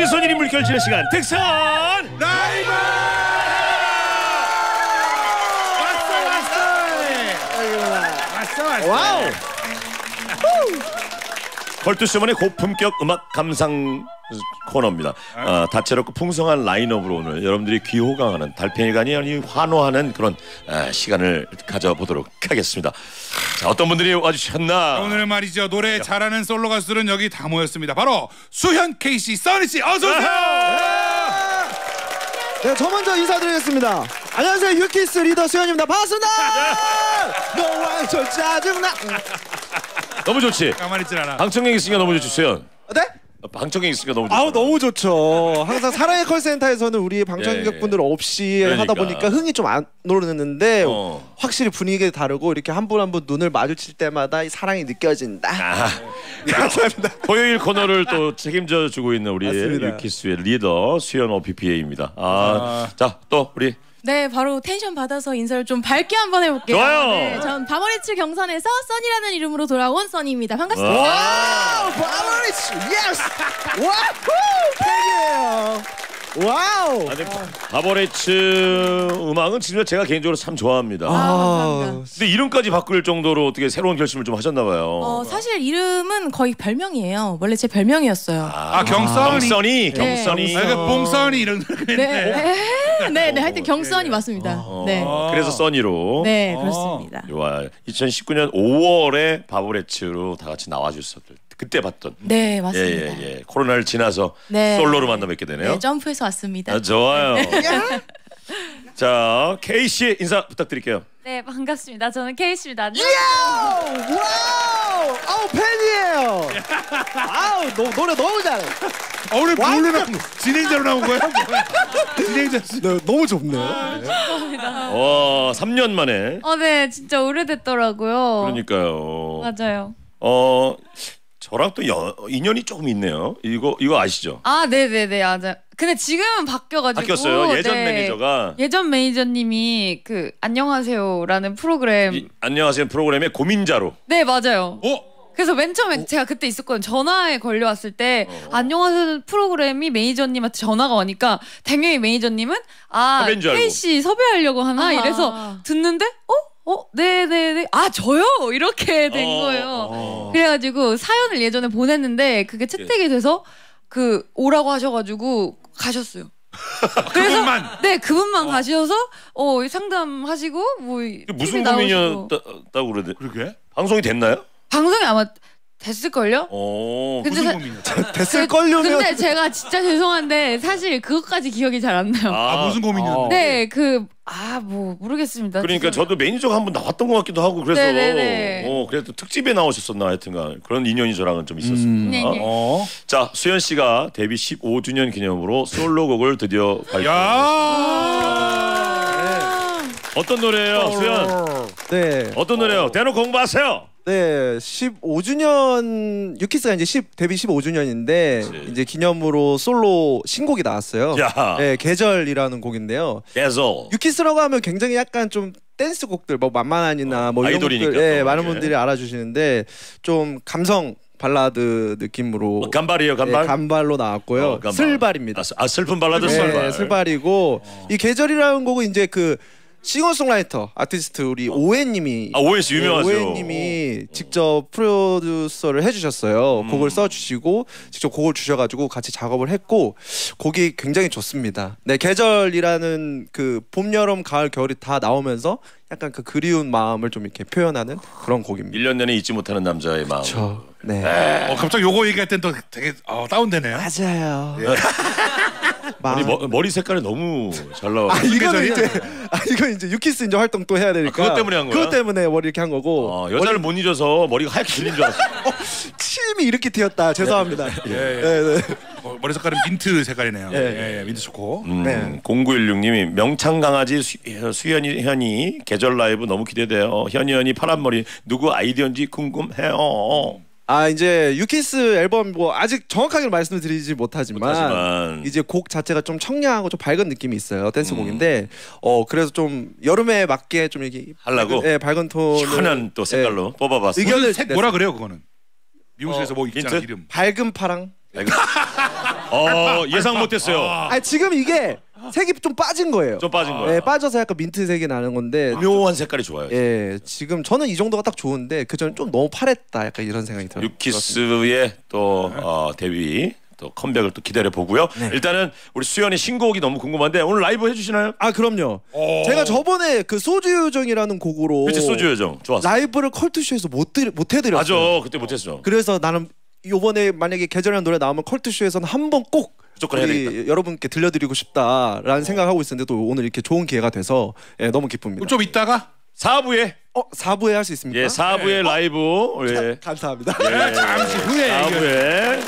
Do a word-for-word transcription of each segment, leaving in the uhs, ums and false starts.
대선 일 인 물결치는 시간 득선 라이브. 왔어 왔어. 왔어 왔어. 와우. 컬투쇼만의 고품격 음악 감상 코너입니다. 아, 다채롭고 풍성한 라인업으로 오늘 여러분들이 귀호강하는 달팽이관이 아니 환호하는 그런 아, 시간을 가져보도록 하겠습니다. 자, 어떤 분들이 와주셨나? 오늘 말이죠, 노래 잘하는 솔로 가수들은 여기 다 모였습니다. 바로 수현, 케이씨, 써니씨 어서 오세요. 네, 저 먼저 인사드리겠습니다. 안녕하세요, 유키스 리더 수현입니다. 반갑습니다. 너와 저 짜증나. 너무 좋지. 가만히 있질 않아. 방청객 있으니까 너무 좋지, 수현. 네? 방청객 있으니까 너무 좋지. 아우 너무 좋죠. 항상 사랑의 컬센터에서는 우리 방청객분들 예, 예. 없이 그러니까. 하다 보니까 흥이 좀 안 오르는데 어. 확실히 분위기가 다르고 이렇게 한 분 한 분 눈을 마주칠 때마다 이 사랑이 느껴진다. 아, 감사합니다. 토요일 코너를 또 책임져 주고 있는 우리 맞습니다. 유키스의 리더 수현 오피피에이입니다. 아, 아. 자, 또 우리 네, 바로 텐션 받아서 인사를 좀 밝게 한번 해볼게요. 좋아요. 네, 전 바버리츠 경선에서 써니라는 이름으로 돌아온 써니입니다. 반갑습니다. 와우, 바버리츠, 예스. 와우, 팬이에요. 와우. 아니, 바버레츠 음악은 진짜 제가 개인적으로 참 좋아합니다. 아, 감사합니다. 근데 이름까지 바꿀 정도로 어떻게 새로운 결심을 좀 하셨나 봐요. 어, 사실 이름은 거의 별명이에요. 원래 제 별명이었어요. 아, 경선이. 경선이, 네. 경선이. 아, 그 봉선이 이런 거. 네, 네, 네, 네, 하여튼 경선이 맞습니다. 어, 네, 그래서 써니로. 네, 그렇습니다. 좋아. 이천십구 년 오월에 바버레츠로 다 같이 나와주셨을 때 그때 봤던. 네, 맞습니다. 예예예. 예, 예. 코로나를 지나서 네. 솔로로 만나 뵙게 되네요. 네, 점프해서 왔습니다. 아, 좋아요. 자, 케이 씨 인사 부탁드릴게요. 네, 반갑습니다. 저는 케이씨입니다. 안녕. 와우, 아우 팬이에요. 아우 너, 노래 너무 잘해. 아, 오늘 완전- 뭘로 나온 진행자로 나온 거야? 진행자. 네, 너무 좋네요. 어, 삼 년 만에. 어, 네, 진짜 오래됐더라고요. 그러니까요. 맞아요. 어, 저랑 또 여, 인연이 조금 있네요. 이거 이거 아시죠? 아, 네, 네, 네, 맞아요. 근데 지금은 바뀌어가지고. 바뀌었어요. 예전 네. 매니저가. 예전 매니저님이 그 안녕하세요라는 프로그램. 이, 안녕하세요 프로그램의 고민자로. 네, 맞아요. 어? 그래서 맨 처음에 제가 그때 있었거든요. 전화에 걸려왔을 때 어. 안녕하세요 프로그램이 매니저님한테 전화가 오니까 당연히 매니저님은 아 섭외인 줄 알고. 케이씨 섭외하려고 하나 아하. 이래서 듣는데 어? 어? 네네네 아 저요? 이렇게 된 어, 거예요. 어. 그래가지고 사연을 예전에 보냈는데 그게 채택이 돼서 그 오라고 하셔가지고 가셨어요. 그래서 그분만? 네 그분만 가셔서 어 상담하시고 뭐 무슨 티비 나오시고. 고민이었다고 그러대. 그러게? 방송이 됐나요? 방송이 아마 됐을걸요? 어. 근데 무슨 사- 고민이었어? 됐을 걸요면. 근데 제가 진짜 죄송한데 사실 그것까지 기억이 잘 안 나요. 아, 무슨 고민이었는데? 네, 그 아 뭐 모르겠습니다. 그러니까 죄송해요. 저도 매니저가 한 번 나왔던 것 같기도 하고 그래서 네네네. 어 그래도 특집에 나오셨었나 하여튼간 그런 인연이 저랑은 좀 있었습니다. 네, 네. 어? 자, 수현 씨가 데뷔 십오 주년 기념으로 솔로곡을 드디어 발표. 야. 어떤 노래예요, 수현? 네. 어떤 노래요? 대놓고 공부하세요. 네, 십오 주년 유키스가 이제 십, 데뷔 십오 주년인데 그치. 이제 기념으로 솔로 신곡이 나왔어요. 야. 네, 계절이라는 곡인데요. 계속. 유키스라고 하면 굉장히 약간 좀 댄스 곡들 뭐 만만한이나 뭐 이런 아이돌이니까 곡들 예, 또 많은 이게. 분들이 알아주시는데 좀 감성 발라드 느낌으로 어, 간발이에요, 간발. 네, 간발로 나왔고요. 어, 간발. 슬발입니다. 아, 스- 아, 슬픈 발라드 네, 슬발. 슬발이고 이 계절이라는 곡은 이제 그 싱어송라이터 아티스트 우리 오해님이 아, 오해 씨 유명하죠. 오해님이 직접 프로듀서를 해주셨어요. 음. 곡을 써주시고 직접 곡을 주셔가지고 같이 작업을 했고 곡이 굉장히 좋습니다. 네, 계절이라는 그 봄, 여름, 가을, 겨울이 다 나오면서 약간 그 그리운 마음을 좀 이렇게 표현하는 그런 곡입니다. 일 년 내내 잊지 못하는 남자의 마음. 저, 네. 어, 갑자기 요거 얘기할 땐 또 되게 어, 다운되네요. 맞아요. 머리, 머, 머리 색깔이 너무 잘 나와. 아 이거는 계절이야? 이제 아 이건 이제 유키스 이제 활동 또 해야 되니까 아, 그것 때문에 한 거야? 그것 때문에 머리 이렇게 한 거고 어, 여자를 못 잊어서 머리가 하얗게 질린 줄 알았어. 침이 이렇게 튀었다. 죄송합니다. 예, 예. 네, 네. 어, 머리 색깔은 민트 색깔이네요. 예. 예, 예, 민트 좋고. 음, 네. 공구일육 님이 명창 강아지 수, 수현이 현이 계절 라이브 너무 기대돼요. 현이 현이 파란 머리 누구 아이디어인지 궁금해요. 아 이제 유키스 앨범 뭐 아직 정확하게 말씀을 드리지 못하지만, 못하지만. 이제 곡 자체가 좀 청량하고 좀 밝은 느낌이 있어요. 댄스곡인데 음. 어 그래서 좀 여름에 맞게 좀 이렇게 하려고? 밝은, 예, 밝은 톤을 현한 또 색깔로 예, 뽑아봤어. 의견을 색 냈어요. 뭐라 그래요 그거는? 미용실에서 어, 뭐 있잖아 힌트? 이름. 밝은 파랑. 아이고. 어 예상 못했어요. 아 지금 이게 색이 좀 빠진 거예요. 좀 빠진 거예요. 네, 빠져서 약간 민트색이 나는 건데. 묘한 색깔이 좋아요. 예, 지금 저는 이 정도가 딱 좋은데 그 전에 좀 너무 파랬다. 약간 이런 생각이 들어요. 유키스의 또 어, 데뷔 또 컴백을 또 기다려 보고요. 네. 일단은 우리 수연이 신곡이 너무 궁금한데 오늘 라이브 해주시나요? 아 그럼요. 오. 제가 저번에 그 소주 요정이라는 곡으로 그치 소주 요정 좋았어. 라이브를 컬투쇼에서 못, 드, 못 해드렸어요. 맞아 그때 못했어. 그래서 나는 요번에 만약에 계절이라는 노래 나오면 컬투쇼에서는 한 번 꼭 무조건 해야 우리 되겠다. 여러분께 들려드리고 싶다라는 생각하고 있었는데 또 오늘 이렇게 좋은 기회가 돼서 예, 너무 기쁩니다. 좀 이따가 사 부에 어, 사 부에 할 수 있습니까? 예 사 부에 라이브 예. 감사합니다. 예. 잠시 후에 사 얘기해. 부에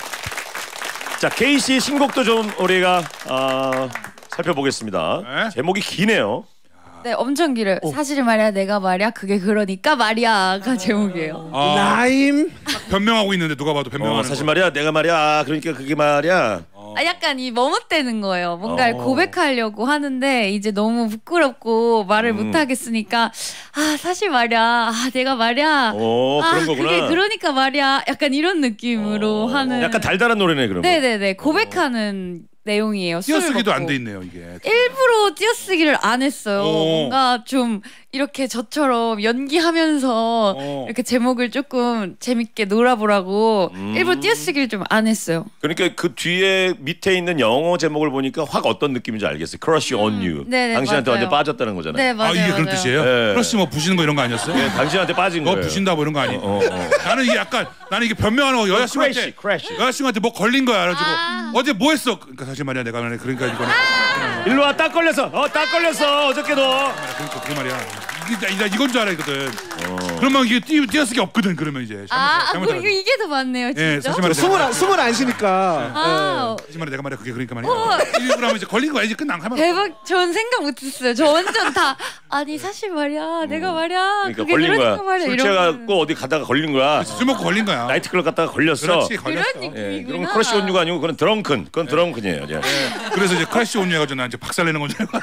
자 케이씨 신곡도 좀 우리가 어, 살펴보겠습니다. 네. 제목이 기네요. 네, 엄청 길어요. 사실 말이야, 내가 말이야, 그게 그러니까 말이야가 제목이에요. 어, 라임 변명하고 있는데 누가 봐도 변명하는 어, 사실 거. 말이야 내가 말이야 그러니까 그게 말이야. 아, 약간 이 머뭇대는 거예요. 뭔가 어. 고백하려고 하는데 이제 너무 부끄럽고 말을 음. 못 하겠으니까 아 사실 말이야, 아 내가 말이야, 오 아 그런 거구나. 그게 그러니까 말이야, 약간 이런 느낌으로 어, 하는. 약간 달달한 노래네 그러면. 네네네 고백하는 내용이에요. 술을 띄어쓰기도 먹고. 안 돼 있네요 이게. 일부러 띄어쓰기를 안 했어요. 오. 뭔가 좀 이렇게 저처럼 연기하면서 어. 이렇게 제목을 조금 재밌게 놀아보라고 음. 일부러 띄어쓰기를 좀 안 했어요. 그러니까 그 뒤에 밑에 있는 영어 제목을 보니까 확 어떤 느낌인지 알겠어요. Crush on you. 네네, 당신한테 맞아요. 완전 빠졌다는 거잖아요. 네 아 맞아요. 이게 그런 맞아요. 뜻이에요? 네. 크러쉬 뭐 부시는 거 이런 거 아니었어요? 네, 당신한테 빠진 너 거예요. 부신다 뭐 이런 거 아니? 어, 어. 나는 이게 약간 나는 이게 변명하는 거 여자친구한테 크래쉬, 크래쉬. 여자친구한테 뭐 걸린 거야. 그래가지고 아. 어제 뭐 했어? 그러니까 사실 말이야 내가 말해 그러니까 이거는 일로 와, 딱 걸렸어. 어, 딱 걸렸어. 어저께도. 그러니까 그게 말이야. 이게 나 이건 줄 알았거든. 그러면 이게 띄, 띄어쓰기 없거든. 그러면 이제 아, 아 잘못, 그리고 이게 더 많네요, 진짜. 예, 사실 말해 숨을 안, 숨을 안 쉬니까. 아, 사실 말해 내가 말해 그게 그러니까 말이야. 일부러 하면 이제 걸린 거야 이제 끝난 하면. 대박. 전 생각 못했어요. 저 완전 다 아니 사실 말이야, 내가 말이야, 그러니까 그게 걸린 그러니까 거야. 말이야. 술 이러면은. 취해갖고 어디 가다가 걸린 거야. 술 먹고 걸린 거야. 나이트클럽 갔다가 걸렸어. 그렇지 걸렸어. 그런 예, 느낌이구나. 그럼 크러쉬 온유가 아니고 그건 드렁큰. 그건 드렁큰이에요. 예. 그래서 이제 크래쉬 온유 해가지고 나 이제 박살내는 건 줄 알고.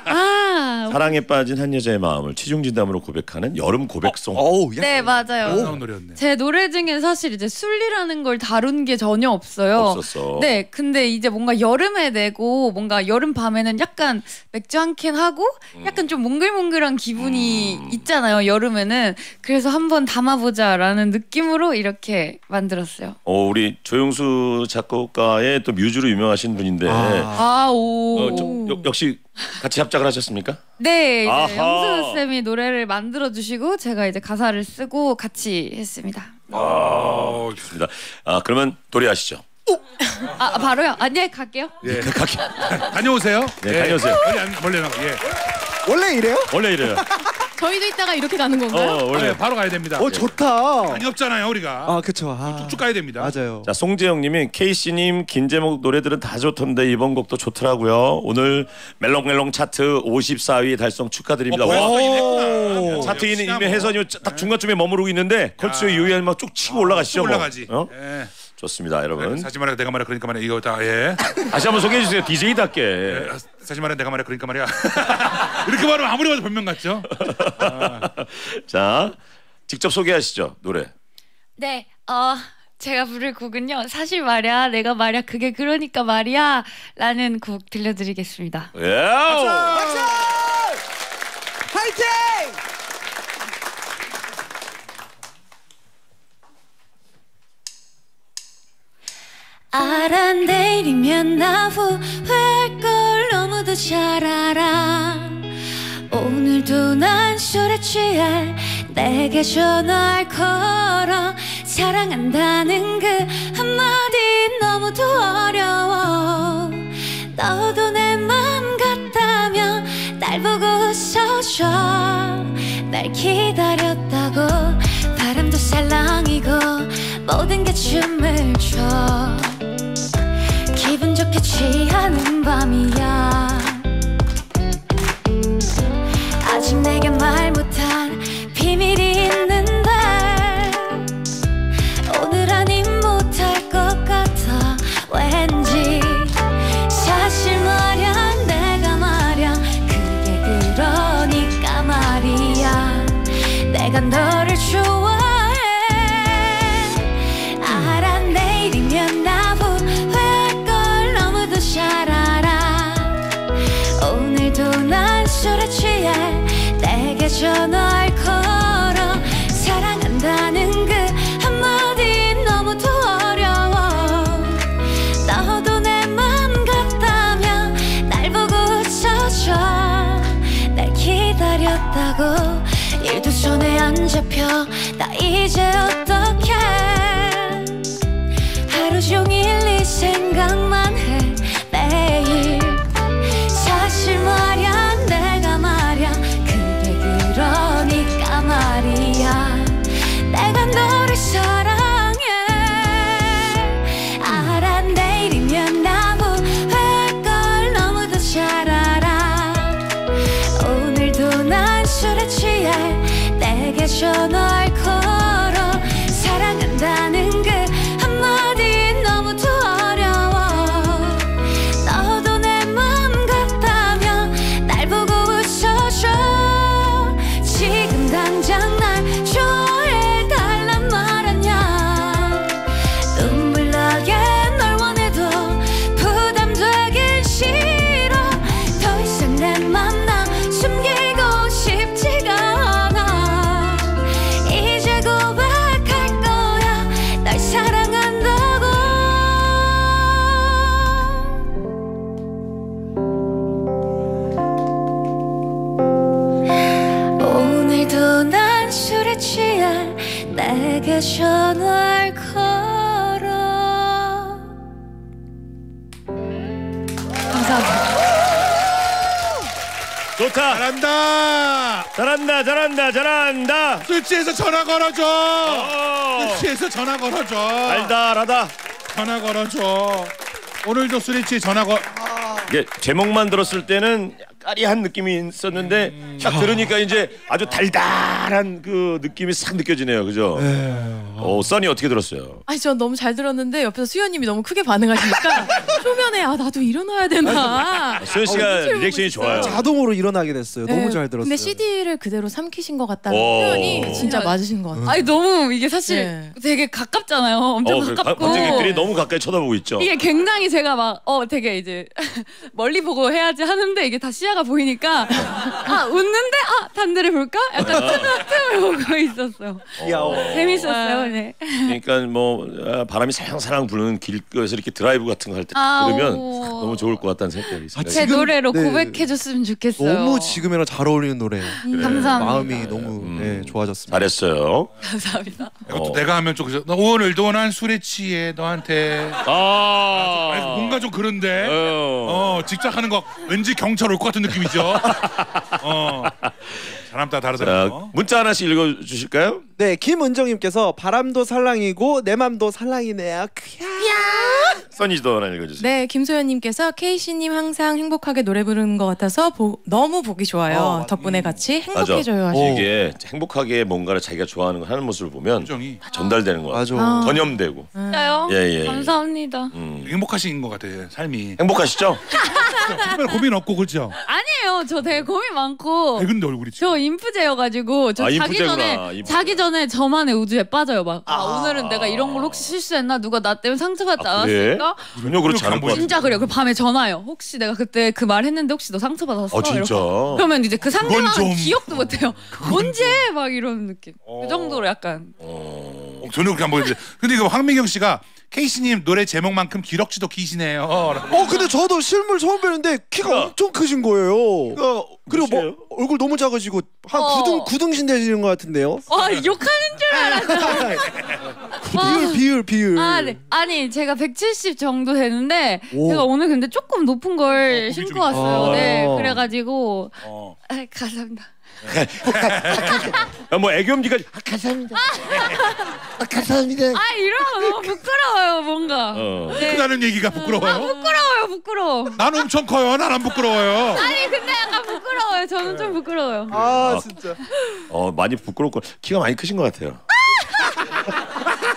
아, 사랑에 빠진 한 여자의 마음을 취중진담으로 고백하는 여름 고백송. 어우, 야. 네 맞아요. 나온 노래였네. 제 노래 중에 사실 이제 술이라는 걸 다룬 게 전혀 없어요. 없었어. 네, 근데 이제 뭔가 여름에 내고 뭔가 여름 밤에는 약간 맥주 한 캔 하고 약간 좀 몽글몽글한 기분이 음. 있잖아요. 여름에는. 그래서 한번 담아보자라는 느낌으로 이렇게 만들었어요. 어, 우리 조용수 작곡가의 또 뮤즈로 유명하신 분인데 아, 오. 어, 좀, 역- 역시 같이 합작을 하셨습니까? 네, 이제 아하. 영수 쌤이 노래를 만들어 주시고 제가 이제 가사를 쓰고 같이 했습니다. 어, 좋습니다. 아 그러면 노래하시죠. 아, 바로요? 아, 네, 갈게요. 예. 각기. 다녀오세요. 네, 예. 다녀오세요. 멀리 안 멀리 나가. 예. 원래 이래요? 원래 이래요. 저희도 이따가 이렇게 가는 건가요? 어, 원래. 네, 바로 가야 됩니다. 어, 좋다. 많이 없잖아요 우리가. 아, 그쵸. 아, 쭉 가야 됩니다. 맞아요. 자 송재영님이 케이씨님 긴 제목 노래들은 다 좋던데 이번 곡도 좋더라고요. 오늘 멜롱멜롱 차트 오십사 위 달성 축하드립니다. 어, 와, 벌써 이미 했구나. 차트 이는 역시나 이미 뭐. 해선이 딱 중간쯤에 머무르고 있는데 컬투쇼 이후에 막 쭉 치고 올라가시죠. 쭉 뭐. 올라가지. 어? 예. 좋습니다, 여러분. 사실 말해 내가 말해 그러니까 말해 이거 다 예. 다시 한번 소개해 주세요, 디제이답게. 사실 말해 내가 말해 그러니까 말이야. 이렇게 말하면 아무리 봐도 변명 같죠? 자, 직접 소개하시죠, 노래. 네, 어, 제가 부를 곡은요. 사실 말이야, 내가 말이야, 그게 그러니까 말이야 라는 곡 들려드리겠습니다. 예. 파이팅! 알아 내일이면 나 후회할 걸 너무도 잘 알아. 오늘도 난 술에 취해 내게 전화를 걸어. 사랑한다는 그 한마디 너무도 어려워. 너도 내 맘 같다면 날 보고 웃어줘. 날 기다렸다고. 바람도 살랑이고 모든 게 춤을 춰. 기분 좋게 취하는 밤이야. 아직 내게 말 못한 비밀이 있는데 오늘 아님 못할 것 같아 왠지. 사실 말야 내가 말야 그게 그러니까 말이야. 내가 너를 좋아해. 알아 내일이면 나 후회할 술에 취해 내게 전화를 걸어 사랑한다는 그 한마디 너무도 어려워. 너도 내 맘 같다면 날 보고 웃어줘. 날 기다렸다고 일도 손에 안 잡혀. 나 이제 어떡해. 하루 종일 네 생각만 해 매일. 사실 말야 내가 말야 그래 그러니까 말이야 내가 너를 사랑해. 알아 내일이면 아무 회걸 너무도 잘 알아. 오늘도 난 술에 취해 내게 전화를 걸어 사랑한다는 그 한마디 너무도 어려워. 너도 내 맘 같다면 날 보고 웃어줘. 지금 당장 날 좋아해달란 말 아냐. 눈물 나게 널 원해도 부담되긴 싫어. 더 이상 내 맘 나 숨기고 싶지가 않아. 이제 고백할 거야 날 사랑한다고. 오늘도 난 술에 취해 내게 전화를 걸어. 좋다. 잘한다. 잘한다 잘한다 잘한다. 술 취해서 전화 걸어줘. 어. 술 취해서 전화 걸어줘. 달달하다. 전화 걸어줘. 오늘도 술에 취해 전화 걸. 이게 제목만 들었을 때는 까리한 느낌이 있었는데 딱 들으니까 이제 아주 달달한 그 느낌이 싹 느껴지네요. 그죠? 어, 써니 어떻게 들었어요? 아니 전 너무 잘 들었는데 옆에서 수현님이 너무 크게 반응하시니까 초면에 아 나도 일어나야 되나. 수현 씨가 어, 리액션이 좋아요. 자동으로 일어나게 됐어요. 너무 네, 잘 들었어요. 근데 씨디를 그대로 삼키신 것 같다는 오. 표현이 진짜 맞으신 것 같아요. 아니 너무 이게 사실 네. 되게 가깝잖아요. 엄청 어, 그 가깝고. 관객들이 너무 가까이 쳐다보고 있죠. 이게 굉장히 제가 막 어 되게 이제 멀리 보고 해야지 하는데 이게 다 시야가 보이니까 아 웃는데 아 반대를 볼까? 약간 틈을 보고 있었어요. 귀여워. 재밌었어요. 네. 그러니까 뭐 아, 바람이 살랑살랑 부는 길거리에서 이렇게 드라이브 같은 거 할 때 아, 들으면 오. 너무 좋을 것 같다는 생각이 있어요. 제 지금, 노래로 네. 고백해줬으면 좋겠어요. 너무 지금이랑 잘 어울리는 노래. 감사합니다. 마음이 너무 네, 좋아졌습니다. 잘했어요. 감사합니다. 이것도 어. 내가 하면 좀 그죠. 너 오늘도 난 술에 취해 너한테. 아, 아니, 뭔가 좀 그런데. 어. 어 직접 하는 거 왠지 경찰 올 것 같은 느낌이죠. 어 사람 따라 자, 다르더라고. 문자 하나씩 읽어주실까요? 네, 김은정님께서 바람도 살랑이고 내 맘도 살랑이네요. 써니도 하나 읽어주세요. 네, 김소연님께서 케이씨님 항상 행복하게 노래 부르는 것 같아서 보, 너무 보기 좋아요. 어, 덕분에 같이 맞아. 행복해져요. 하시고. 이게 행복하게 뭔가를 자기가 좋아하는 걸 하는 모습을 보면 표정이 다 전달되는 것 같아요. 맞아. 아. 전염되고. 진짜요? 예, 예, 예. 감사합니다. 음. 행복하신 것 같아 삶이. 행복하시죠? 특별 고민 없고 그렇죠. 아니에요. 저 되게 고민 많고. 백은데 얼굴이 진짜. 저 인프제여가지고 저 아, 자기 인프제구나. 전에 인프제. 자기 전에 저만의 우주에 빠져요. 막 아, 오늘은 내가 이런 걸 혹시 실수했나 누가 나 때문에 상처받지 아, 그래? 않았을까? 전혀 그렇지 않을 것 같아요. 진짜 그래요. 그 밤에 전화요. 혹시 내가 그때 그 말 했는데 혹시 너 상처받았어? 어, 진짜? 이러고. 그러면 이제 그 상대방은 좀- 기억도 못해요. 언제 막 이런 느낌. 어. 그 정도로 약간. 어. 어, 전혀 그렇게 안 보이는데. 근데 이거 황민경 씨가 케이씨님 노래 제목만큼 기럭지도 기시네요. 어 근데 저도 실물 처음 뵀는데 키가 그러니까. 엄청 크신 거예요. 이거 그리고 뭐 몇이에요? 얼굴 너무 작으시고 한 어. 구등 구등신 되시는 것 같은데요. 와 욕하는 줄 알았어. 비율 비율 비율. 아, 네. 아니 제가 백칠십 정도 되는데 오. 제가 오늘 근데 조금 높은 걸 어, 신고 좀- 왔어요. 아. 네, 그래가지고 어. 아, 감사합니다. 아, 뭐 애교음지가 아, 감사합니다. 아, 감사합니다. 아 이러면 너무 부끄러워요 뭔가. 어. 네. 크다는 얘기가 아 부끄러워요? 부끄러워요 부끄러워. 난 엄청 커요. 난 안 부끄러워요. 아니 근데 약간 부끄러워요. 저는 좀 부끄러워요. 아 진짜. 어, 많이 부끄럽고 키가 많이 크신 것 같아요.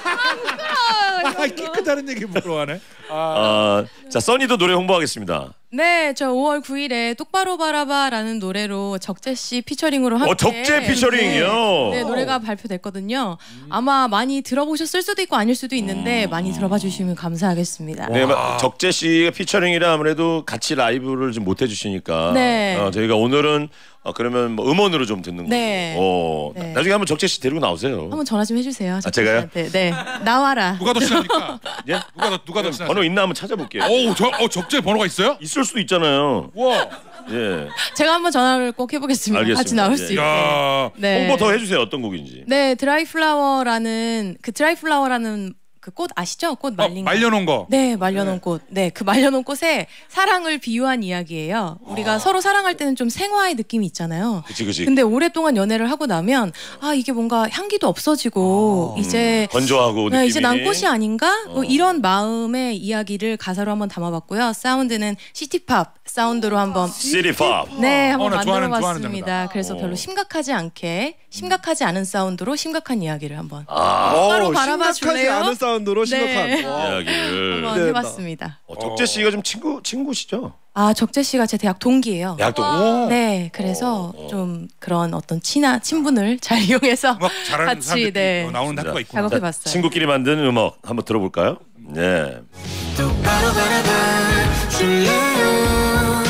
아, 키 크다는 얘기 부끄러워하네. 아, 아, 자, 써니도 노래 홍보하겠습니다. 네, 저 오월 구일에 똑바로 바라봐라는 노래로 적재 씨 피처링으로 함께 어, 적재 피처링이요? 네, 네, 노래가 발표됐거든요. 아마 많이 들어보셨을 수도 있고 아닐 수도 있는데 많이 들어봐 주시면 감사하겠습니다. 네, 마- 적재 씨가 피처링이라 아무래도 같이 라이브를 좀 못 해주시니까 네. 어, 저희가 오늘은 어, 그러면 뭐 음원으로 좀 듣는 거예요. 네. 어, 네. 나중에 한번 적재 씨 데리고 나오세요. 한번 전화 좀 해주세요. 적재 제가요? 씨한테. 네, 나와라. 누가 더 친합니까? 예? 누가 더 누가 더 친하세요? 번호 있나 한번 찾아볼게요. 어우 저 어, 적재 번호가 있어요? 있을 수도 있잖아요. 와. 예. 제가 한번 전화를 꼭 해보겠습니다. 알겠습니다. 같이 나올 예. 수 있게. 야. 네. 홍보 더 해주세요. 어떤 곡인지. 네, 드라이 플라워라는 그 드라이 플라워라는 그 꽃 아시죠? 꽃 어, 말린 거. 말려놓은 거. 네, 말려놓은 꽃. 네, 그 말려놓은 꽃에 사랑을 비유한 이야기예요. 우리가 서로 사랑할 때는 좀 생화의 느낌이 있잖아요. 그치 그치. 근데 오랫동안 연애를 하고 나면 아 이게 뭔가 향기도 없어지고 이제 건조하고 네, 느낌이. 이제 난 꽃이 아닌가? 어. 뭐 이런 마음의 이야기를 가사로 한번 담아봤고요. 사운드는 시티팝 사운드로 한번 시리팝. 네 한번 어, 나 좋아하는- 만들어봤습니다. 좋아하는 그래서 어. 별로 심각하지 않게 심각하지 않은 사운드로 심각한 이야기를 한번 아, 똑바로 어, 바라봐 심각하지 줄래요? 않은 사운드로 심각한. 네. 와. 이야기를. 한번 네, 해봤습니다. 어, 적재 씨가 좀 친구 친구시죠? 아 적재 씨가 제 대학 동기예요. 대학도. 네, 그래서 어, 어. 좀 그런 어떤 친한 친분을 잘 이용해서 음악 잘하는 같이, 사람들이 네. 어, 나오는 학교가 있구나. 작업- 해봤어요. 친구끼리 만든 음악 한번 들어볼까요? 네. 똑바로 바라봐 줄래요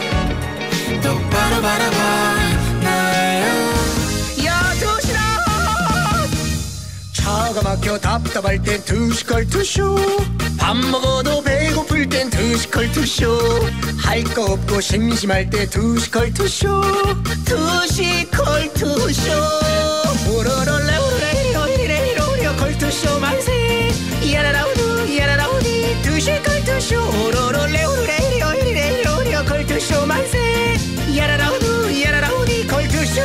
똑바로 바라봐 나예요 야도시락 차가 막혀 답답할 땐 투시컬투쇼 밥 먹어도 배고플 땐 투시컬투쇼 할 거 없고 심심할 때 투시컬투쇼 투시컬투쇼 우로롤레우레이로이레이로이레 컬투쇼 만세 야라라우두 야라라우디 투시컬투쇼 우로롤레우레이로이레이로이레 컬투쇼 만세 야라라우두 야라라우디 컬투쇼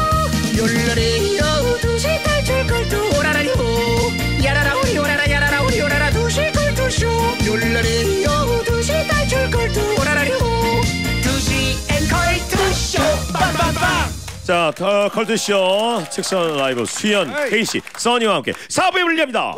욜라리요 두시 탈출 컬투 오라라리호 야라라우리 오라라 야라라우리 오라라 두시 컬투쇼 욜라리요 두시 탈출 컬투 오라라리호 두시 앤 컬투쇼 빰빰빰 자, 더 컬트쇼 책선 라이브 수현, 케이씨, 써니와 함께 사 부에 불리합니다.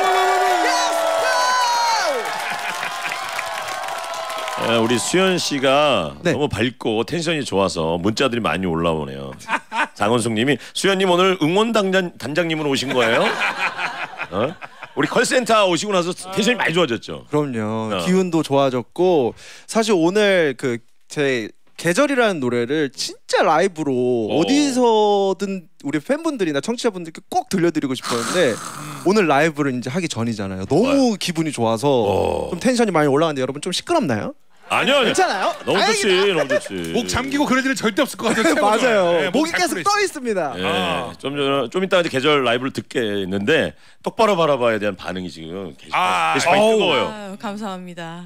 예, 우리 수현 씨가 네. 너무 밝고 텐션이 좋아서 문자들이 많이 올라오네요. 장원숙님이 수현님 오늘 응원 단장, 단장님으로 오신 거예요? 어? 우리 컬센터 오시고 나서 텐션이 많이 좋아졌죠. 그럼요. 어. 기운도 좋아졌고 사실 오늘 그 제 계절이라는 노래를 진짜 라이브로 오. 어디서든 우리 팬분들이나 청취자분들께 꼭 들려드리고 싶었는데 오늘 라이브를 이제 하기 전이잖아요. 너무 기분이 좋아서 어. 좀 텐션이 많이 올라갔는데 여러분 좀 시끄럽나요? 아니요, 아니요. 괜찮아요? 너무 좋지, 다행이다. 너무 좋지. 목 잠기고 그럴 일은 절대 없을 것 같아요. 맞아요. 네, 목이 잘 계속 풀려 떠 있습니다. 예, 아. 좀, 전- 좀 이따 이제 계절 라이브를 듣겠는데 똑바로 바라봐에 대한 반응이 지금 게시판, 아, 게시판이 어우. 뜨거워요. 아유, 감사합니다.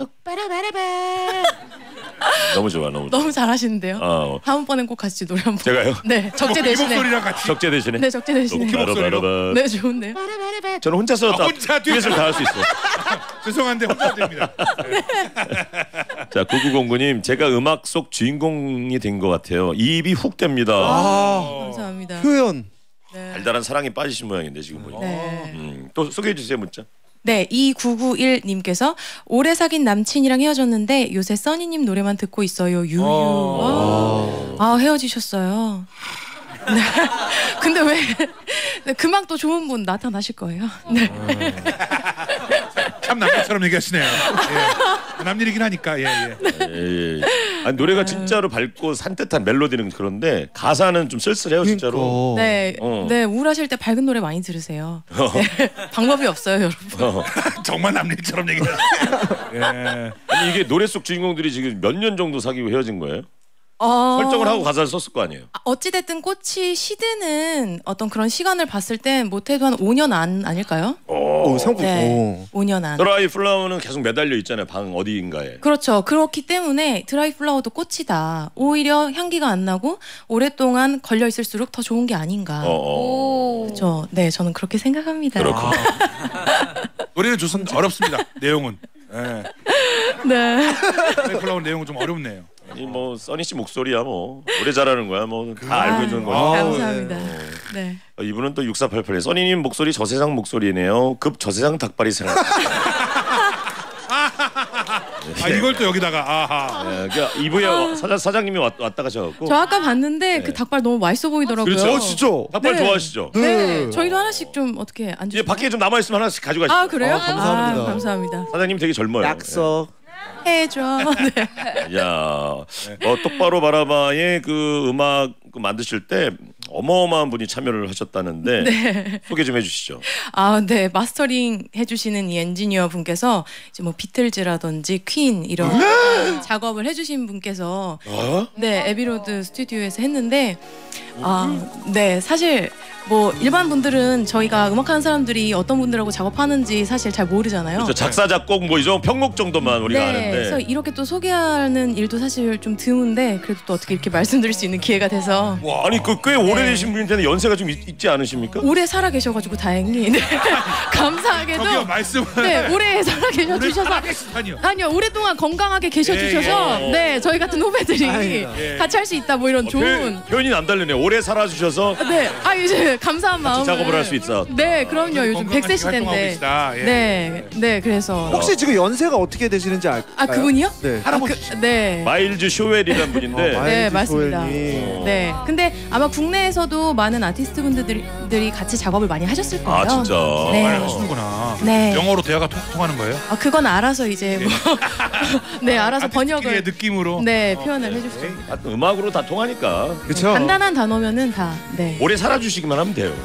너무 좋아, 너무 좋아. 너무 잘하시는데요. 어, 다음번엔 꼭 같이 노래 한번. 제가요? 네, 적재 이 대신에. 목소리랑 같이. 적재 대신에. 네, 적재 대신에. 키 목소리로? 바라바라바. 네, 좋은데요. 저는 혼자서 아, 다 혼자 뒤에서. 뒤에서 다 할 수 있어. 죄송한데 혼자 됩니다. 자, 구구공구님, 제가 음악 속 주인공이 된 것 같아요. 입이 훅 됩니다. 아, 감사합니다. 표현. 네. 달달한 사랑에 빠지신 모양인데 지금 보니까. 네. 음, 또 소개해 주세요 문자. 네, 이구구일 님께서 오래 사귄 남친이랑 헤어졌는데 요새 써니님 노래만 듣고 있어요. 유유. 아, 아, 헤어지셨어요. 네. 근데 왜 네, 금방 또 좋은 분 나타나실 거예요. 네. 참 남자처럼 얘기하시네요. 예. 남 일이긴 하니까. 예, 예. 예, 예. 아니, 노래가 진짜로 밝고 산뜻한 멜로디는 그런데 가사는 좀 쓸쓸해요 진짜로. 그러니까. 네, 어. 네 우울하실 때 밝은 노래 많이 들으세요. 네, 방법이 없어요, 여러분. 어. 정말 남 일처럼 얘기하시네요. 예. 아니 이게 노래 속 주인공들이 지금 몇 년 정도 사귀고 헤어진 거예요? 어... 설정을 하고 가사를 썼을 거 아니에요? 아, 어찌됐든 꽃이 시드는 어떤 그런 시간을 봤을 땐 못해도 한 오 년 안 아닐까요? 오, 생각. 네, 오 년 안. 드라이 플라워는 계속 매달려 있잖아요. 방 어디인가에. 그렇죠. 그렇기 때문에 드라이 플라워도 꽃이다. 오히려 향기가 안 나고 오랫동안 걸려 있을수록 더 좋은 게 아닌가. 어, 어. 오. 그렇죠. 네, 저는 그렇게 생각합니다. 그렇군요. 노래는 좋습니다. 어렵습니다. 내용은. 예. 네. 플라워 내용은 좀 어렵네요. 아니 뭐 써니 씨 목소리야 뭐 노래 잘하는 거야 뭐 다 알고 있는 아, 거야. 감사합니다. 네. 어, 이분은 또 육사팔팔에 써니님 목소리 저세상 목소리네요. 급 저세상 닭발이 생각. 아, 이걸 또 여기다가 아하. 예, 그러니까 이부에 사장 사장님이 왔, 왔다 가셔갖고. 저 아까 봤는데 네. 그 닭발 너무 맛있어 보이더라고요. 그렇죠. 어 진짜. 닭발 네. 좋아하시죠? 네. 저희도 하나씩 좀 어떻게 안 이제 주세요? 밖에 좀 남아 있으면 하나씩 가져가시죠. 아 그래요? 아, 감사합니다. 아, 감사합니다. 사장님 되게 젊어요. 약속. 해줘. 네. 예. 야, 어, 똑바로 바라봐의 그 음악 그 만드실 때 어마어마한 분이 참여를 하셨다는데 네. 소개 좀 해주시죠. 아, 네. 마스터링 해주시는 이 엔지니어 분께서 이제 뭐 비틀즈라든지 퀸 이런 작업을 해주신 분께서 어? 네 에비로드 스튜디오에서 했는데 아, 네 사실 뭐 일반 분들은 저희가 음악하는 사람들이 어떤 분들하고 작업하는지 사실 잘 모르잖아요. 그렇죠. 작사 작곡 뭐 이런 편곡 정도만 우리가 네, 아는데. 그래서 이렇게 또 소개하는 일도 사실 좀 드문데 그래도 또 어떻게 이렇게 말씀드릴 수 있는 기회가 돼서 와, 아니 그 꽤 오래되신 분인데 연세가 좀 있, 있지 않으십니까? 오래 살아 계셔가지고 다행히 네. 감사하게도 저기요 말씀을. 네 오래 살아 계셔 오래 주셔서 살아계시다니요. 아니요 오랫동안 건강하게 계셔 예, 주셔서 예. 네 저희 같은 후배들이 다행이다. 예. 같이 할 수 있다 뭐 이런 어, 좋은 표현, 표현이 남다르네. 오래 살아주셔서 네 아 이제 감사한 마음을 작업을 할 수 있어. 네 그럼요 요즘 건강하게 백 세 활동하고 시대인데 계시다. 예. 네 네 그래서 혹시 지금 연세가 어떻게 되시는지 알까요? 아 그분이요? 네. 아, 그, 네. 마일즈 쇼웰이라는 분인데 어, 네 마일즈 맞습니다. 조엘님. 네 근데 아마 국내에서도 많은 아티스트 분들이 같이 작업을 많이 하셨을 거예요. 아 진짜. 네. 말 하시는구나. 네. 영어로 대화가 통, 통하는 거예요? 아 그건 알아서 이제 뭐 네 알아서 아티스트끼리의 번역을 느낌으로. 네 어, 표현을 네. 해주시죠. 아, 음악으로 다 통하니까 그렇죠. 간단한 단어면은 다 네. 오래 살아주시기만 하면 돼요.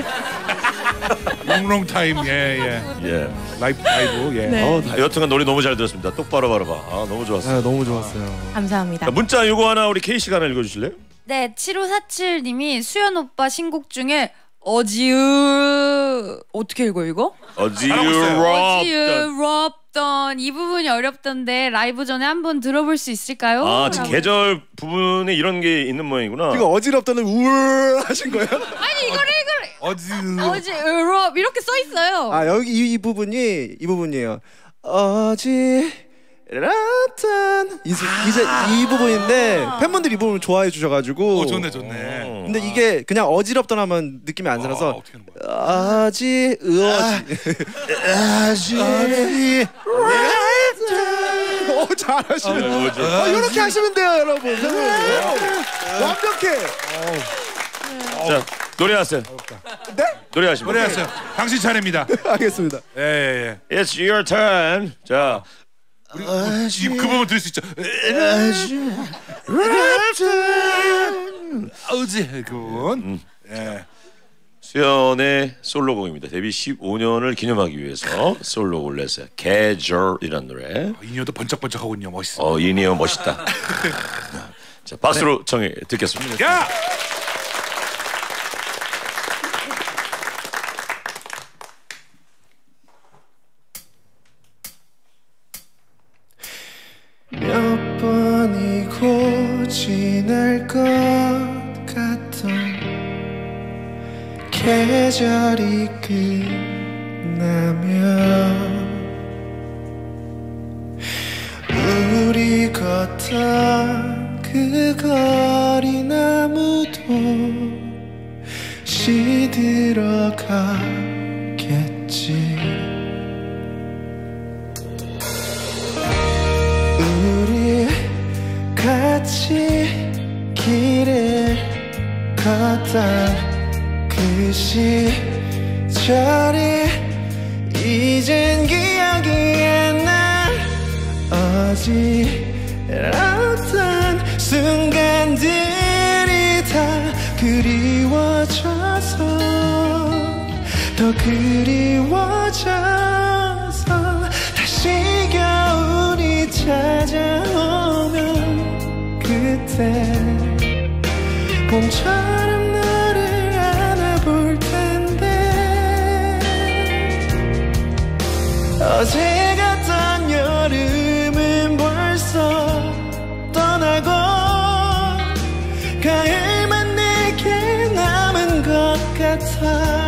롱롱 타임 예예. 예. 라이브 라이브 예. 네. 어, 다- 여튼간 노래 너무 잘 들었습니다. 똑바로 바라봐. 아 너무 좋았어요. 아, 너무 좋았어요. 감사합니다. 자, 문자 요거 하나 우리 K 씨가 하나 읽어주실래요? 네, 칠오사칠 님이 수연 오빠 신곡 중에 어지으 어떻게 읽어 이거? 어지럽던. 어지럽던 이 부분이 어렵던데 라이브 전에 한번 들어볼 수 있을까요? 아 지금 라고. 계절 부분에 이런 게 있는 모양이구나. 지금 어지럽다는 우울 하신 거예요? 아니 이거를 이거를 어지. 어지럽 이렇게 써 있어요. 아 여기 이, 이 부분이 이 부분이에요. 어지럽던 이, 수- 이제 이 부분인데 팬분들이 이 부분을 좋아해 주셔가지고. 어 좋네 좋네. 근데 이게 그냥 어지럽던 하면 느낌이 안 아, 살아서 어떻게 하는 거야? 아지 으어지 아지 어 잘하시네. 어, 뭐죠? 어, 이렇게 하시면 돼요 여러분. 완벽해. 자 노래하세요. 네? 노래하시면. 노래하세요. 당신 차례입니다. 알겠습니다. 예예 예. It's your turn. 자. 우리 이- 그 부분 들을 수 있죠. 어지 그 부분. 예. 수연의 솔로곡입니다. 데뷔 십오 년을 기념하기 위해서 솔로곡을 냈어요. 계절이라는 노래. 인여도 번쩍번쩍하군요. 멋있어. 어 이니어 멋있다. 자 박수로 청해 듣겠습니다. 야! 몇 번이고 지날 것 같던 계절이 끝나면 우리 걷던 그 거리 나무도 시들어가겠지. 우리 같이 길을 걷던 그 시절이 이젠 기억이 안 나. 어지럽던 순간들이 다 그리워져서 더 그리워져서 다시 겨울이 찾아오면 그때 봄처럼 너를 안아볼 텐데 어제 같던 여름은 벌써 떠나고 가을만 내게 남은 것 같아.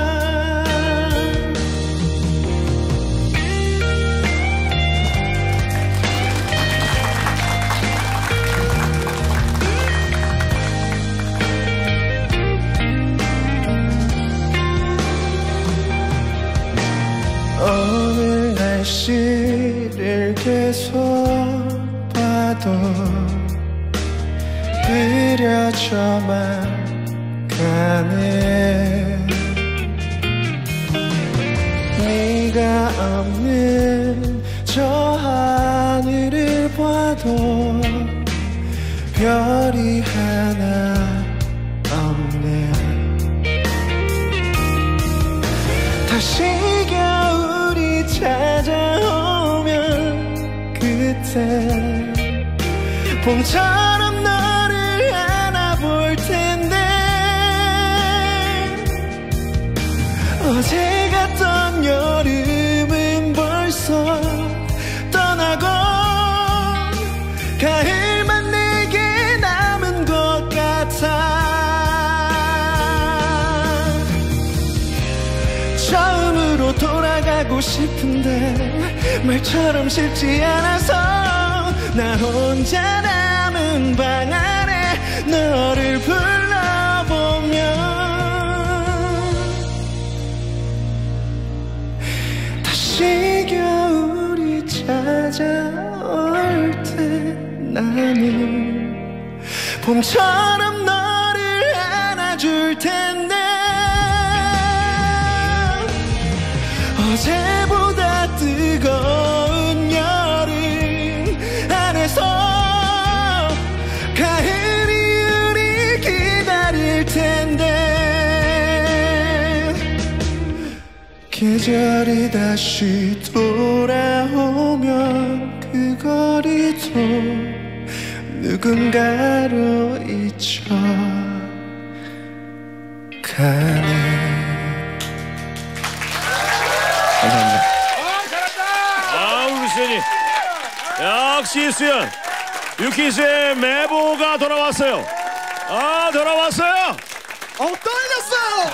오늘 날씨를 계속 흐려져만 가네. 네가 없는 저 하늘을 봐도 별이 하나 없네. 다시 겨울이 찾아오면 그때 봄처럼 너를 안아볼 텐데 어제 갔던 여름은 벌써 떠나고 가을만 내게 남은 것 같아. 처음으로 돌아가고 싶은데 말처럼 쉽지 않아서 나 혼자 남은 방 안에 너를 불러보면 다시 겨울이 찾아올 때 나는 봄처럼 너를 안아줄 텐데 어제보다 뜨거운 여름 안에서 가을이 우리 기다릴 텐데 계절이 다시 돌아오면 그 거리도 누군가로 잊혀가네. 감사합니다. 아, 우리 수연이 역시 수연 유키스의 메보가 돌아왔어요. 아, 돌아왔어요. 어, 떨렸어요.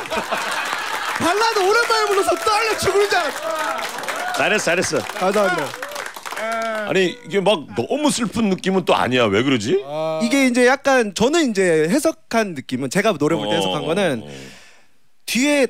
발라드 오랜만에 불러서 떨려 죽을 줄 알았어. 잘했어, 잘했어. 감사합니다. 아니 이게 막 너무 슬픈 느낌은 또 아니야. 왜 그러지? 이게 이제 약간 저는 이제 해석한 느낌은 제가 노래 볼 때 어, 해석한 거는 어. 뒤에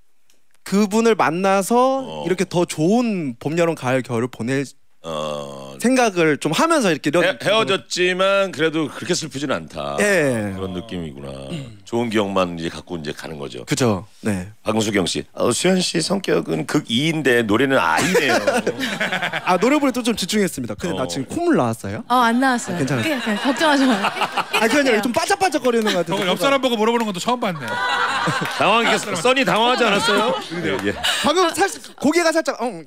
그분을 만나서 어. 이렇게 더 좋은 봄, 여름, 가을, 겨울을 보낼 어, 생각을 좀 하면서 이렇게 이런 헤, 헤어졌지만 그래도 그렇게 슬프진 않다. 예. 그런 느낌이구나. 좋은 기억만 이제 갖고 이제 가는 거죠. 그죠. 네. 박수경 씨, 어, 수현 씨 성격은 극이인데 노래는 아이네요. 아 노래 부를 때 좀 집중했습니다. 근데 어. 나 지금 콧물 나왔어요? 어, 안 나왔어요. 괜찮아요. 그냥, 그냥 걱정하지 마요. 아 그냥 좀 반짝반짝거리는 것 같아요. 저거 옆 사람 보고 물어보는 것도 처음 봤네. 당황했어. 써니 당황하지 않았어요? 예. 방금 살짝 고개가 살짝 어.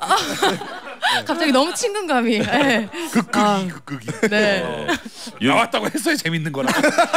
갑자기 너무 친근감이. 네. 극극이 극극이. 네. 나왔다고 했어요. 재밌는 거라.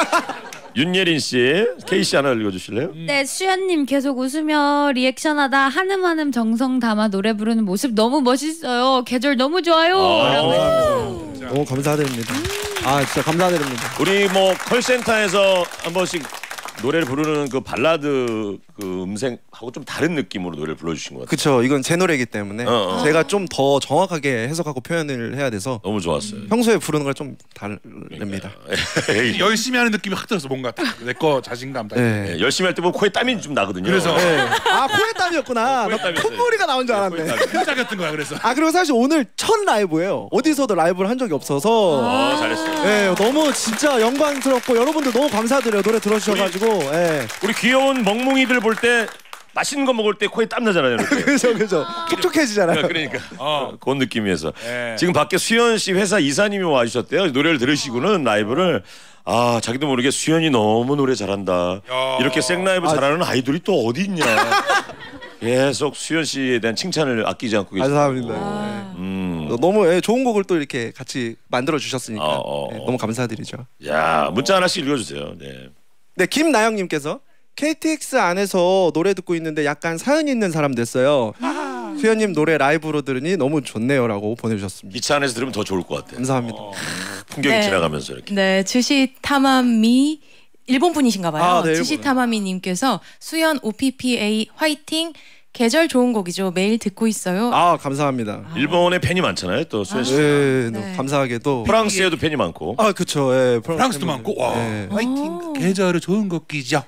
윤예린 씨, K 씨 하나 읽어주실래요? 네, 수연님 계속 웃으며 리액션하다 한음 한음 정성 담아 노래 부르는 모습 너무 멋있어요. 계절 너무 좋아요. 아, 라고 감사합니다. 너무 감사드립니다. 아 진짜 감사드립니다. 우리 뭐 컬센터에서 한 번씩 노래를 부르는 그 발라드 그 음색하고 좀 다른 느낌으로 노래를 불러주신 것 같아요. 그쵸. 이건 제 노래이기 때문에 어, 어. 제가 좀 더 정확하게 해석하고 표현을 해야 돼서 너무 좋았어요. 평소에 부르는 걸 좀 다릅니다. 열심히 하는 느낌이 확 들었어. 뭔가 내 거 자신감 다. 네. 네, 열심히 할 때 보면 코에 땀이 좀 나거든요. 그래서 네. 아 코에 땀이었구나. 코에 나 땀이 있어요. 콧물이가 나온 줄 알았네. 깜짝 같은 거야. 그래서. 아 그리고 사실 오늘 첫 라이브예요. 어디서도 라이브를 한 적이 없어서 아, 잘했어요. 네, 너무 진짜 영광스럽고 여러분들 너무 감사드려요. 노래 들어주셔가지고 네. 우리 귀여운 멍뭉이들 볼 때 맛있는 거 먹을 때 코에 땀 나잖아요. 이렇게. 그죠 그죠 촉촉해지잖아요. 그러니까 어. 그런 느낌이어서 네. 지금 밖에 수현 씨 회사 이사님이 와주셨대요. 노래를 들으시고는 라이브를 아 자기도 모르게 수현이 너무 노래 잘한다. 야. 이렇게 생라이브 잘하는 아이돌이 또 어디 있냐. 계속 수현 씨에 대한 칭찬을 아끼지 않고 계시고. 감사합니다. 음. 너무 예, 좋은 곡을 또 이렇게 같이 만들어 주셨으니까 어, 어, 네, 어. 너무 감사드리죠. 야 문자 하나씩 읽어주세요. 네. 네, 김나영님께서 케이티엑스 안에서 노래 듣고 있는데 약간 사연 있는 사람 됐어요. 수현님 노래 라이브로 들으니 너무 좋네요라고 보내주셨습니다. 기차 안에서 들으면 더 좋을 것 같아요. 감사합니다. 풍경이 네. 지나가면서 이렇게. 네, 주시 타마미 일본 분이신가 봐요. 아, 네, 주시 일본어요. 타마미 님께서 수연 오피피에이 화이팅. 계절 좋은 곡이죠. 매일 듣고 있어요. 아 감사합니다. 일본에 팬이 많잖아요. 또 수현 씨. 네, 네. 감사하게도 프랑스에도 팬이 많고. 아 그쵸. 예, 프랑스도 많고. 와. 네. 화이팅. 계절을 좋은 곡이죠.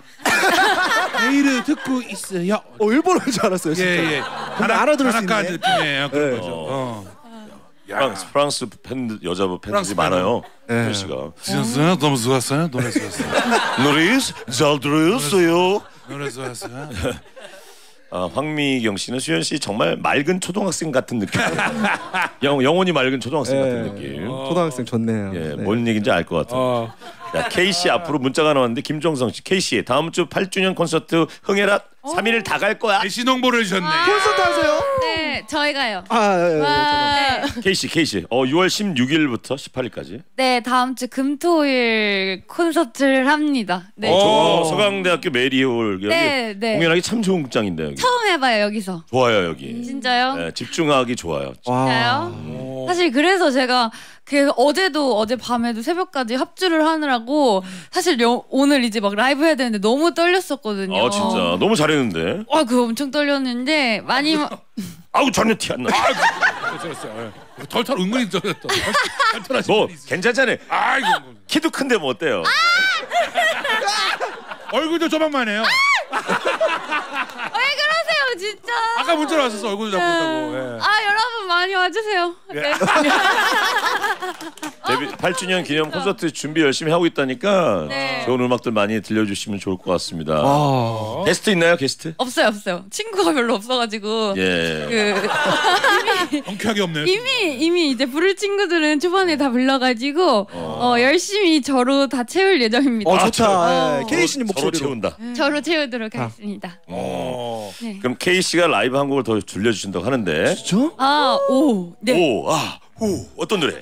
매일 듣고 있어요. 어 일본어인 줄 알았어요. 진짜. 예예. 근데 알아들을 수 있네. 느낌이에요. 그런 네. 거죠. 어. 프랑스, 프랑스 팬 여자분 팬들이 프랑스 많아요. 네. 소연 씨가. 좋았어요? 너무 좋았어요? 노래 좋았어요. 노래 잘 들었어요. 노래 좋았어요. 아, 황미경 씨는 수현 씨 정말 맑은 초등학생 같은 느낌. 영, 영혼이 맑은 초등학생 같은 네. 느낌. 초등학생 좋네요. 예, 네. 뭔 얘기인지 알 것 같아요. 어. 자, K 씨 앞으로 문자가 나왔는데 김종성 씨, K 씨 다음 주 팔 주년 콘서트 흥해라 삼 일 다 갈 거야. 대신 홍보를 해주셨네. 콘서트 하세요? 네, 저희가요. 아, 예, 예, 와. K 씨, K 씨, 어, 유월 십육일부터 십팔일까지. 네, 다음 주 금토일 콘서트를 합니다. 네. 어, 서강대학교 메리홀 여기 네, 네. 공연하기 참 좋은 극장인데 여기. 처음 해봐요 여기서. 좋아요 여기. 진짜요? 네, 집중하기 좋아요. 와. 진짜요? 사실 그래서 제가 그 어제도 어제 밤에도 새벽까지 합주를 하느라고 사실 여, 오늘 이제 막 라이브 해야 되는데 너무 떨렸었거든요. 아 진짜 너무 잘했는데. 와, 그 엄청 떨렸는데 많이 마- 아우 전혀 티 안 나. 잘했어요. 예. 털털 은근히 잘했다. 털털하신 뭐 분이 있어요. 괜찮잖아요. 아이고. 키도 큰데 뭐 어때요? 얼굴도 조만만해요. 왜 그러세요 진짜? 아까 문자로 왔었어. 얼굴도 잡고 있다고. 예. 아 여러분 많이 와주세요. 네. 데뷔 팔 주년 기념 콘서트 준비 열심히 하고 있다니까 네. 좋은 음악들 많이 들려주시면 좋을 것 같습니다. 와. 게스트 있나요 게스트? 없어요 없어요. 친구가 별로 없어가지고 예. 그 경쾌하게 없네요. 이미 이미 이제 부를 친구들은 초반에 다 불러가지고 어, 열심히 저로 다 채울 예정입니다. 어, 좋다. 어. 예. K 씨님 서로 목소리로. 채운다. 저로 채우도록 하겠습니다. 어. 네. 그럼 K 씨가 라이브 한 곡을 더 들려주신다고 하는데. 진짜? 아, 오, 네. 오, 아, 후, 어떤 노래?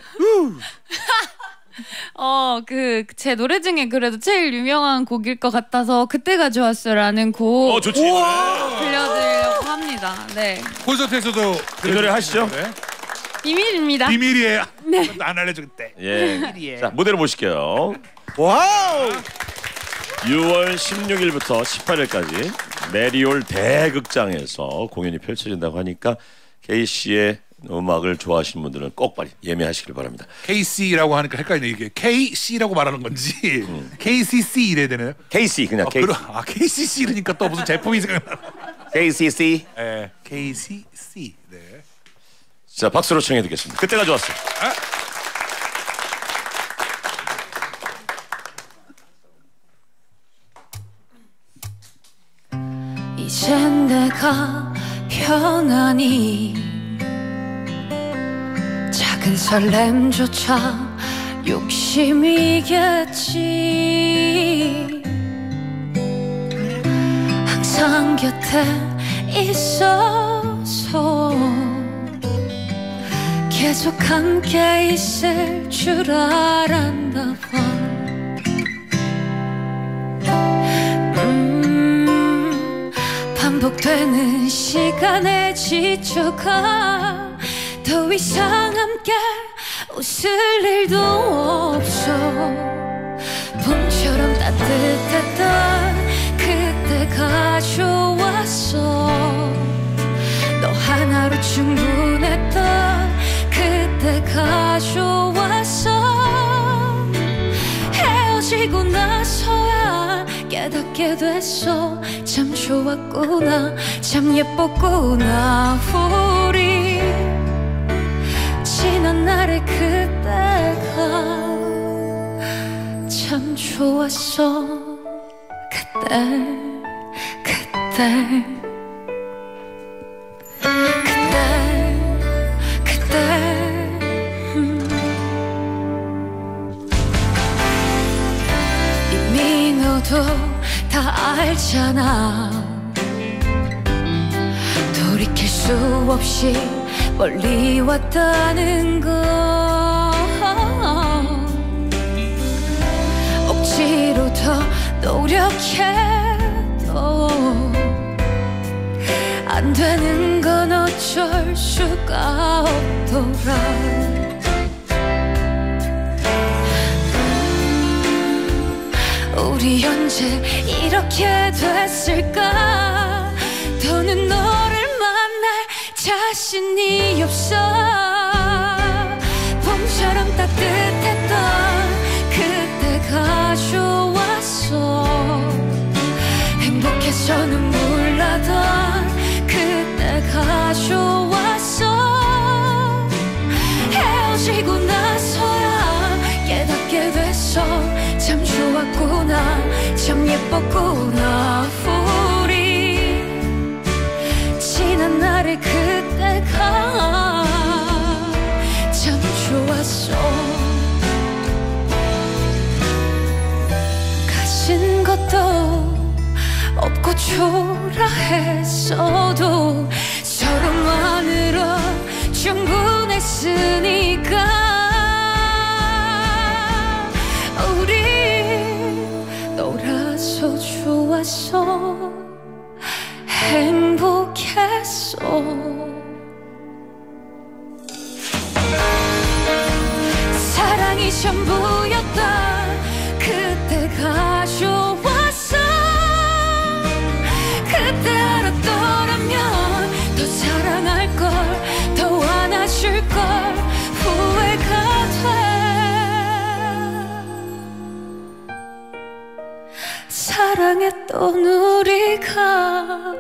어, 그 제 노래 중에 그래도 제일 유명한 곡일 것 같아서 그때가 좋았어라는 곡 어, 좋지. 들려드리려고 합니다. 네. 콘서트에서도 이 노래 하시죠. 네. 비밀입니다. 비밀이에요. 네. 안 알려주겠대. 예. 자, 무대로 모실게요. 와우. 유월 십육일부터 십팔일까지 메리올 대극장에서 공연이 펼쳐진다고 하니까 K 씨의 음악을 좋아하시는 분들은 꼭 빨리 예매하시길 바랍니다. 케이씨라고 하니까 헷갈리네. 이게 케이씨라고 말하는 건지 케이씨씨 이래야 되나요? K C 그냥 아, K. 그러, 아 케이씨씨 이러니까 또 무슨 제품이 생각나. K C C. 네. 케이씨씨. 네. 자, 박수로 청해 듣겠습니다. 그때가 좋았어. 아? 이젠 내가 편안히 작은 설렘조차 욕심이겠지. 항상 곁에 있어서 계속 함께 있을 줄 알았나 봐. 음, 반복되는 시간에 지쳐가 더 이상 함께 웃을 일도 없어. 봄처럼 따뜻했던 그때가 좋았어. 너 하나로 충분했던 그때가 좋았어. 헤어지고 나서야 깨닫게 됐어. 참 좋았구나, 참 예뻤구나 우리. 지난 날의 그때가 참 좋았어. 그때 그때 그때 그때 음. 이미 너도 다 알잖아. 돌이킬 수 없이 멀리 왔다는 거. 억지로 더 노력해도 안 되는 건 어쩔 수가 없더라. 음, 우리 언제 이렇게 됐을까. 더는 너를 만날 자신이 없어. 봄처럼 따뜻했던 그때가 좋았어. 행복해서는 몰라던 그때가 좋았어. 참 예뻤구나 우리 지난 날의 그때가 참 좋았어 가진 것도 없고 초라했어도 서로만으로 충분했으니까 놀아서 좋았어 행복했어 사랑이 전부였다 그때가 좋았어 그때 알았더라면 더 사랑할걸 더 안아줄걸 후회가 돼 사랑했던 우리가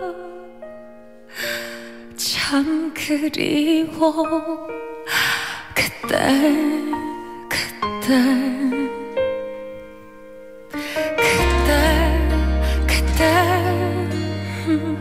참 그리워 그때 그때 그때 그때 음.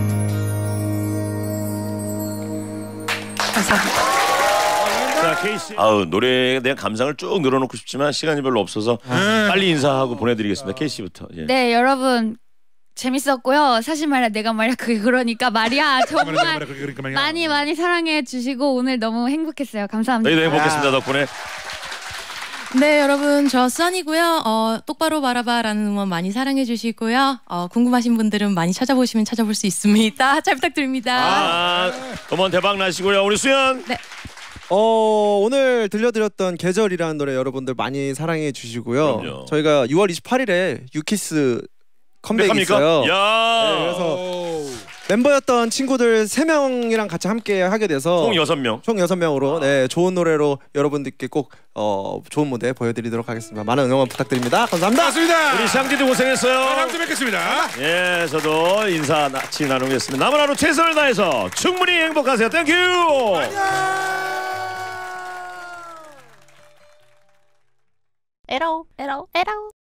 감사합니다. 자, 케이씨. 아우, 노래에 대한 감상을 쭉 늘어놓고 싶지만 시간이 별로 없어서 빨리 인사하고 보내드리겠습니다. 케이씨부터. 예. 네 여러분 재밌었고요. 사실 말이야 내가 말이야 그게 그러니까 말이야 정말 많이 많이 사랑해 주시고 오늘 너무 행복했어요. 감사합니다. 저희도 행복했습니다. 덕분에. 네 여러분 저 써니고요. 어, 똑바로 바라봐라는 응원 많이 사랑해 주시고요. 어, 궁금하신 분들은 많이 찾아보시면 찾아볼 수 있습니다. 잘 부탁드립니다. 아, 음원 대박 나시고요. 우리 수연. 네. 어 오늘 들려드렸던 계절이라는 노래 여러분들 많이 사랑해 주시고요. 그럼요. 저희가 유월 이십팔일에 유키스 컴백이 컴백합니까? 있어요. 야. 네, 그래서 멤버였던 친구들 세 명이랑 같이 함께 하게 돼서 총 여섯 명. 총 여섯 명으로 네 좋은 노래로 여러분들께 꼭 어, 좋은 무대 보여드리도록 하겠습니다. 많은 응원 부탁드립니다. 감사합니다. 맞습니다. 우리 샹디도 고생했어요. 다음 주에 뵙겠습니다. 예, 저도 인사 같이 나누겠습니다. 남은 하루 최선을 다해서 충분히 행복하세요. 땡큐. 에러 에러 에러